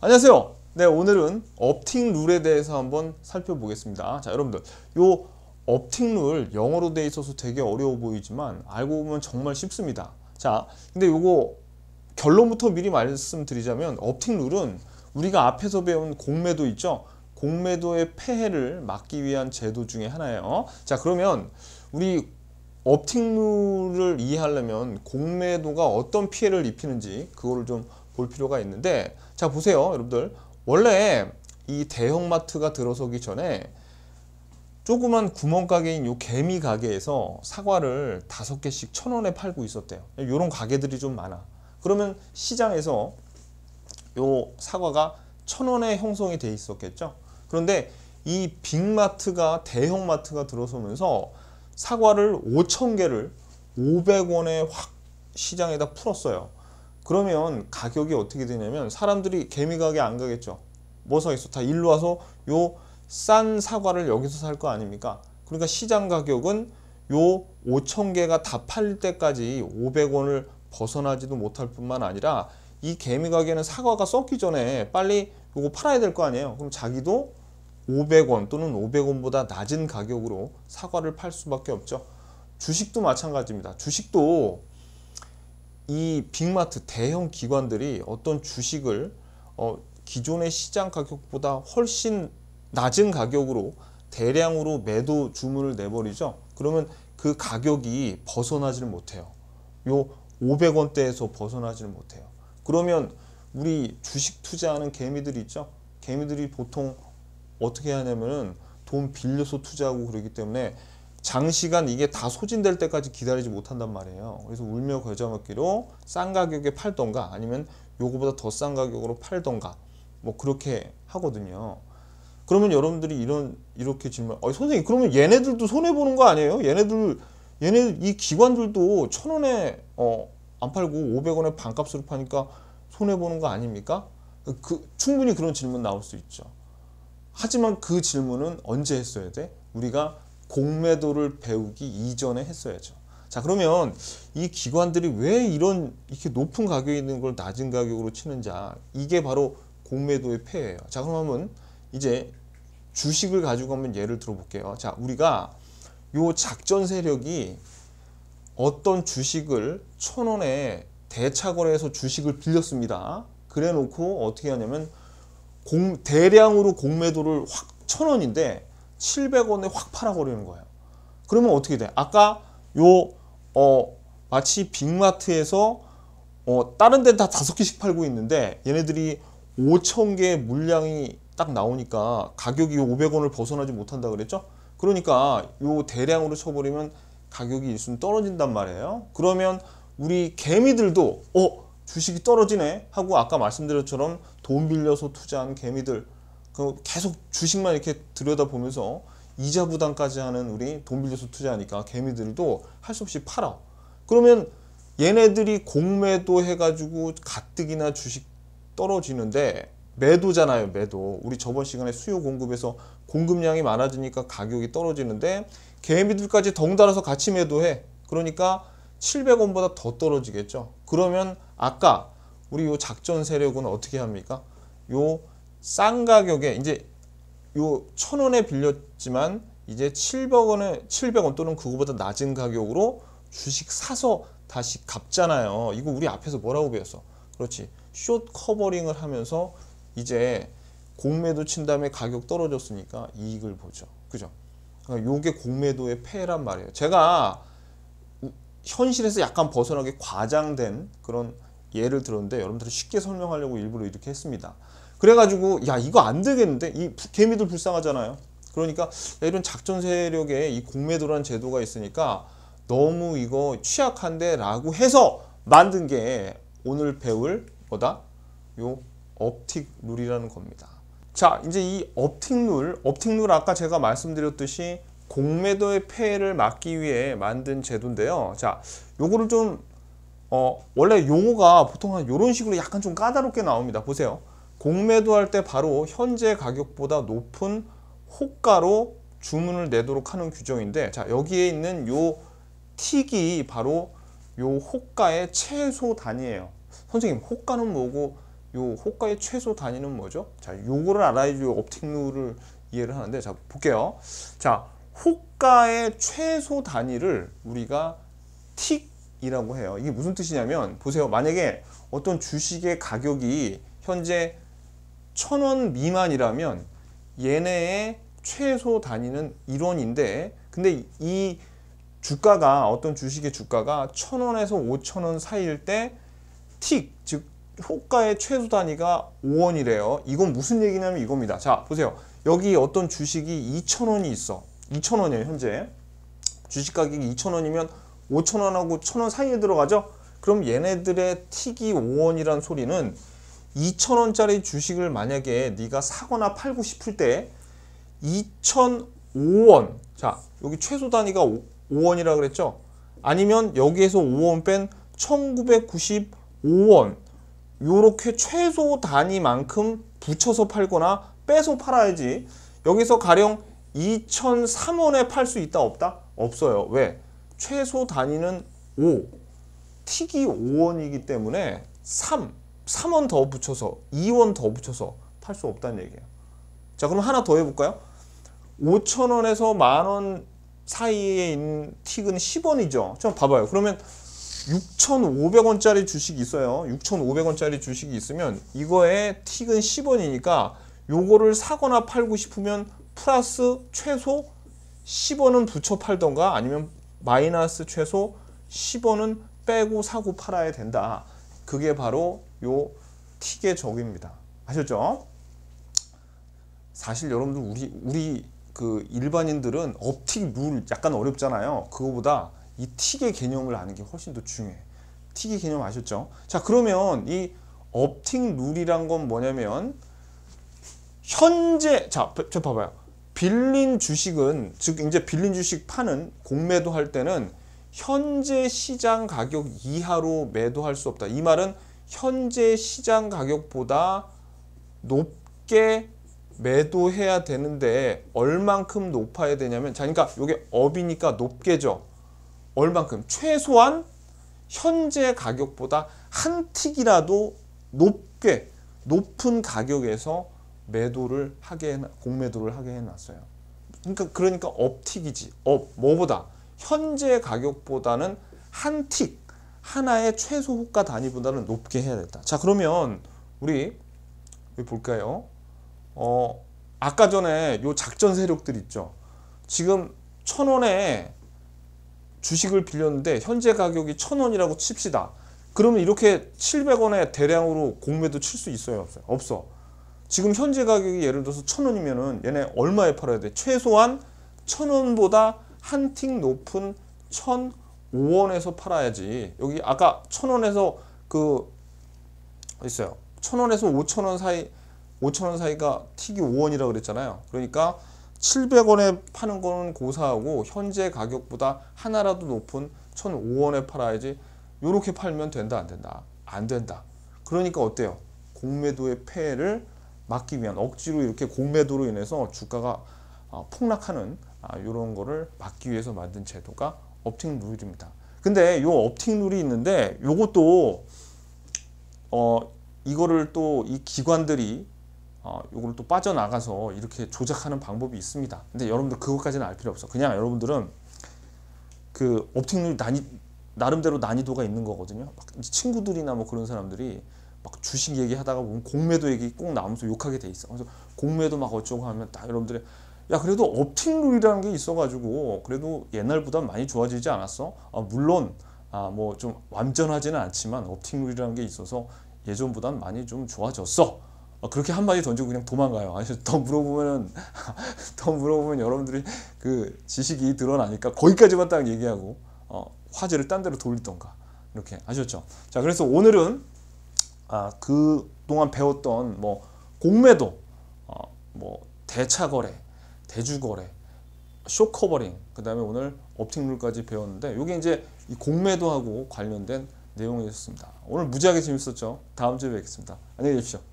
안녕하세요. 네, 오늘은 업팅 룰에 대해서 한번 살펴보겠습니다. 자, 여러분들, 요 업팅 룰 영어로 돼 있어서 되게 어려워 보이지만 알고 보면 정말 쉽습니다. 자, 근데 요거 결론부터 미리 말씀드리자면 업팅 룰은 우리가 앞에서 배운 공매도 있죠? 공매도의 폐해를 막기 위한 제도 중에 하나예요. 자, 그러면 우리 업팅 룰을 이해하려면 공매도가 어떤 피해를 입히는지 그거를 좀 볼 필요가 있는데, 자 보세요 여러분들, 원래 이 대형마트가 들어서기 전에 조그만 구멍가게인 요 개미 가게에서 사과를 5개씩 1,000원에 팔고 있었대요. 요런 가게들이 좀 많아. 그러면 시장에서 요 사과가 1,000원에 형성이 돼 있었겠죠. 그런데 이 빅마트가, 대형마트가 들어서면서 사과를 5,000개를 500원에 확 시장에다 풀었어요. 그러면 가격이 어떻게 되냐면 사람들이 개미가게 안 가겠죠. 뭐 사겠어? 다 일로 와서 요 싼 사과를 여기서 살 거 아닙니까? 그러니까 시장 가격은 요 5,000개가 다 팔릴 때까지 500원을 벗어나지도 못할 뿐만 아니라 이 개미가게는 사과가 썩기 전에 빨리 요거 팔아야 될 거 아니에요. 그럼 자기도 500원 또는 500원보다 낮은 가격으로 사과를 팔 수밖에 없죠. 주식도 마찬가지입니다. 주식도 이 빅마트 대형 기관들이 어떤 주식을 기존의 시장 가격보다 훨씬 낮은 가격으로 대량으로 매도 주문을 내버리죠. 그러면 그 가격이 벗어나지를 못해요. 요 500원대에서 벗어나지를 못해요. 그러면 우리 주식 투자하는 개미들이 있죠. 개미들이 보통 어떻게 하냐면은 돈 빌려서 투자하고 그러기 때문에 장시간 이게 다 소진될 때까지 기다리지 못한단 말이에요. 그래서 울며 겨자 먹기로 싼 가격에 팔던가 아니면 요거보다 더 싼 가격으로 팔던가 뭐 그렇게 하거든요. 그러면 여러분들이 이렇게 질문, 선생님 그러면 얘네들도 손해 보는 거 아니에요? 얘네 이 기관들도 1,000원에 안 팔고 500원에 반값으로 파니까 손해 보는 거 아닙니까? 충분히 그런 질문 나올 수 있죠. 하지만 그 질문은 언제 했어야 돼? 우리가 공매도를 배우기 이전에 했어야죠. 자, 그러면 이 기관들이 왜 이렇게 높은 가격에 있는 걸 낮은 가격으로 치는지, 이게 바로 공매도의 폐해예요. 자, 그럼 한번 이제 주식을 가지고 한번 예를 들어 볼게요. 자, 우리가 요 작전 세력이 어떤 주식을 1,000원에 대차거래해서 주식을 빌렸습니다. 그래 놓고 어떻게 하냐면 대량으로 공매도를 확 1,000원인데 700원에 확 팔아버리는 거예요. 그러면 어떻게 돼? 아까 마치 빅마트에서 다른 데는 다 5개씩 팔고 있는데 얘네들이 5,000개의 물량이 딱 나오니까 가격이 500원을 벗어나지 못한다 그랬죠? 그러니까 요 대량으로 쳐버리면 가격이 일순 떨어진단 말이에요. 그러면 우리 개미들도 주식이 떨어지네 하고 아까 말씀드렸처럼 돈 빌려서 투자한 개미들, 계속 주식만 이렇게 들여다보면서 이자 부담까지 하는 우리 돈 빌려서 투자하니까 개미들도 할 수 없이 팔아. 그러면 얘네들이 공매도 해가지고 가뜩이나 주식 떨어지는데 매도잖아요, 매도. 우리 저번 시간에 수요 공급에서 공급량이 많아지니까 가격이 떨어지는데 개미들까지 덩달아서 같이 매도해. 그러니까 700원보다 더 떨어지겠죠. 그러면 아까 우리 요 작전 세력은 어떻게 합니까? 요 싼 가격에 이제 요 1,000원에 빌렸지만 이제 700원 또는 그거보다 낮은 가격으로 주식 사서 다시 갚잖아요. 이거 우리 앞에서 뭐라고 배웠어? 그렇지. 숏 커버링을 하면서 이제 공매도 친 다음에 가격 떨어졌으니까 이익을 보죠. 그죠? 그러니까 요게 공매도의 폐해란 말이에요. 제가 현실에서 약간 벗어나게 과장된 그런 예를 들었는데 여러분들이 쉽게 설명하려고 일부러 이렇게 했습니다. 그래가지고 야 이거 안 되겠는데, 이 개미들 불쌍하잖아요. 그러니까 이런 작전 세력에 이 공매도라는 제도가 있으니까 너무 이거 취약한데 라고 해서 만든 게 오늘 배울 뭐다? 요 업팅 룰이라는 겁니다. 자, 이제 이 업팅 룰 아까 제가 말씀드렸듯이 공매도의 폐해를 막기 위해 만든 제도인데요. 자, 요거를 좀 원래 용어가 보통 한 요런 식으로 약간 좀 까다롭게 나옵니다. 보세요. 공매도 할 때 바로 현재 가격보다 높은 호가로 주문을 내도록 하는 규정인데, 자, 여기에 있는 요 틱이 바로 요 호가의 최소 단위예요. 선생님, 호가는 뭐고 요 호가의 최소 단위는 뭐죠? 자, 요거를 알아야지 요 업틱 룰을 이해를 하는데, 자, 볼게요. 자, 호가의 최소 단위를 우리가 틱이라고 해요. 이게 무슨 뜻이냐면, 보세요. 만약에 어떤 주식의 가격이 현재 1,000원 미만이라면 얘네의 최소 단위는 1원인데, 근데 이 주가가, 어떤 주식의 주가가 1,000원에서 5,000원 사이일 때 틱, 즉 호가의 최소 단위가 5원이래요. 이건 무슨 얘기냐면 이겁니다. 자, 보세요. 여기 어떤 주식이 2,000원이 있어. 2,000원이에요, 현재. 주식 가격이 2,000원이면 5,000원하고 1,000원 사이에 들어가죠? 그럼 얘네들의 틱이 5원이란 소리는 2,000원짜리 주식을 만약에 네가 사거나 팔고 싶을 때 2,005원. 자, 여기 최소 단위가 5원이라 그랬죠? 아니면 여기에서 5원 뺀 1,995원. 요렇게 최소 단위만큼 붙여서 팔거나 빼서 팔아야지. 여기서 가령 2,003원에 팔 수 있다 없다? 없어요. 왜? 최소 단위는 5, 틱이 5원이기 때문에 3원 더 붙여서 2원 더 붙여서 팔 수 없다는 얘기예요. 자, 그럼 하나 더 해볼까요? 5,000원에서 만원 사이에 있는 틱은 10원이죠. 좀 봐봐요. 그러면 6,500원짜리 주식이 있어요. 6,500원짜리 주식이 있으면 이거의 틱은 10원이니까 요거를 사거나 팔고 싶으면 플러스 최소 10원은 붙여 팔던가 아니면 마이너스 최소 10원은 빼고 사고 팔아야 된다. 그게 바로 요 틱의 적입니다. 아셨죠? 사실 여러분들 우리 그 일반인들은 업틱 룰 약간 어렵잖아요. 그거보다 이 틱의 개념을 아는 게 훨씬 더 중요해. 틱의 개념 아셨죠? 자, 그러면 이 업틱 룰이란 건 뭐냐면 현재, 자, 저 봐봐요. 빌린 주식은, 즉 이제 빌린 주식 파는 공매도 할 때는 현재 시장 가격 이하로 매도할 수 없다. 이 말은 현재 시장 가격보다 높게 매도해야 되는데 얼만큼 높아야 되냐면, 자, 그러니까 이게 업이니까 높게죠. 얼만큼? 최소한 현재 가격보다 한 틱이라도 높은 가격에서 매도를 하게 공매도를 하게 해놨어요. 그러니까 업틱이지. 뭐보다 현재 가격보다는 한 틱 하나의 최소 호가 단위보다는 높게 해야 된다. 자, 그러면 우리 볼까요? 아까 전에 요 작전 세력들 있죠. 지금 1,000원에 주식을 빌렸는데 현재 가격이 1,000원이라고 칩시다. 그러면 이렇게 700원에 대량으로 공매도 칠 수 있어요? 없어요? 없어. 지금 현재 가격이 예를 들어서 1,000원이면은 얘네 얼마에 팔아야 돼? 최소한 1,000원보다 한 틱 높은 1,005원에서 팔아야지. 여기 아까 1,000원에서 그 있어요. 1,000원에서 5,000원 사이, 5,000원 사이가 틱이 5원이라고 그랬잖아요. 그러니까 700원에 파는 거는 고사하고 현재 가격보다 하나라도 높은 1,005원에 팔아야지. 요렇게 팔면 된다, 안 된다? 안 된다. 그러니까 어때요? 공매도의 폐해를 막기 위한, 억지로 이렇게 공매도로 인해서 주가가 폭락하는 이런 거를 막기 위해서 만든 제도가 업틱 룰입니다. 근데 요 업틱 룰이 있는데 요것도 이거를 또 이 기관들이 요거를 또 빠져나가서 이렇게 조작하는 방법이 있습니다. 근데 여러분들 그것까지는 알 필요 없어. 그냥 여러분들은 그 업틱 룰 나름대로 난이도가 있는 거거든요. 막 친구들이나 뭐 그런 사람들이 막 주식 얘기하다가 보면 공매도 얘기 꼭 나오면서 욕하게 돼 있어. 그래서 공매도 막 어쩌고 하면 다 여러분들이, 야, 그래도 업틱 룰이라는 게 있어가지고 그래도 옛날보다 많이 좋아지지 않았어? 물론 뭐 좀 완전하지는 않지만 업틱 룰이라는 게 있어서 예전보단 많이 좀 좋아졌어. 그렇게 한마디 던지고 그냥 도망가요. 더 물어보면 여러분들이 그 지식이 드러나니까 거기까지만 딱 얘기하고 화제를 딴 데로 돌리던가 이렇게. 아셨죠? 자, 그래서 오늘은 그동안 배웠던 뭐 공매도, 뭐 대차거래, 대주거래, 쇼커버링, 그 다음에 오늘 업틱 룰까지 배웠는데 이게 이제 이 공매도하고 관련된 내용이었습니다. 오늘 무지하게 재밌었죠? 다음 주에 뵙겠습니다. 안녕히 계십시오.